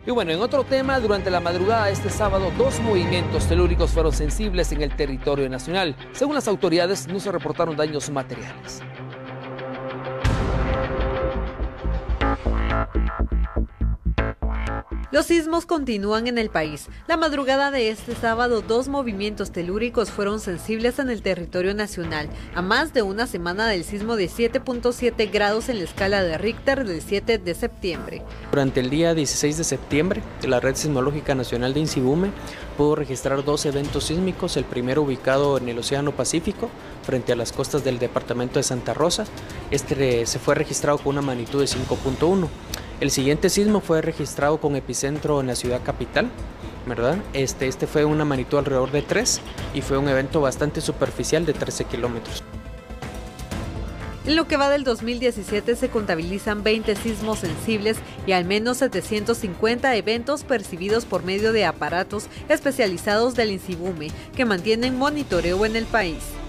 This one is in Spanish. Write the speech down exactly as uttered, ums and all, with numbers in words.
Y bueno, en otro tema, durante la madrugada de este sábado, dos movimientos telúricos fueron sensibles en el territorio nacional. Según las autoridades, no se reportaron daños materiales. Los sismos continúan en el país. La madrugada de este sábado, dos movimientos telúricos fueron sensibles en el territorio nacional, a más de una semana del sismo de siete punto siete grados en la escala de Richter del siete de septiembre. Durante el día dieciséis de septiembre, la Red Sismológica Nacional de INSIBUME pudo registrar dos eventos sísmicos, el primero ubicado en el Océano Pacífico, frente a las costas del departamento de Santa Rosa. Este se fue registrado con una magnitud de cinco punto uno. El siguiente sismo fue registrado con epicentro en la ciudad capital, ¿verdad? Este, este fue una magnitud alrededor de tres y fue un evento bastante superficial de trece kilómetros. En lo que va del dos mil diecisiete se contabilizan veinte sismos sensibles y al menos setecientos cincuenta eventos percibidos por medio de aparatos especializados del INSIBUME que mantienen monitoreo en el país.